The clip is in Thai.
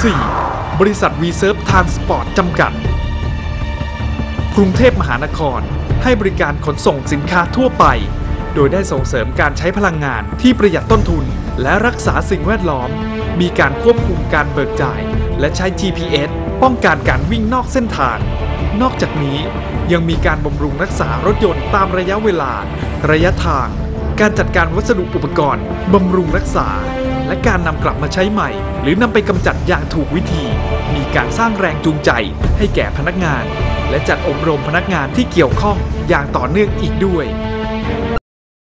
4. บริษัท V-Serve Transport จำกัดกรุงเทพมหานครให้บริการขนส่งสินค้าทั่วไปโดยได้ส่งเสริมการใช้พลังงานที่ประหยัดต้นทุนและรักษาสิ่งแวดล้อมมีการควบคุมการเบิกจ่ายและใช้ GPS ป้องกันการวิ่งนอกเส้นทางนอกจากนี้ยังมีการบำรุงรักษารถยนต์ตามระยะเวลาระยะทางการจัดการวัสดุอุปกรณ์บำรุงรักษาและการนำกลับมาใช้ใหม่หรือนำไปกำจัดอย่างถูกวิธีมีการสร้างแรงจูงใจให้แก่พนักงานและจัดอบรมพนักงานที่เกี่ยวข้องอย่างต่อเนื่องอีกด้วย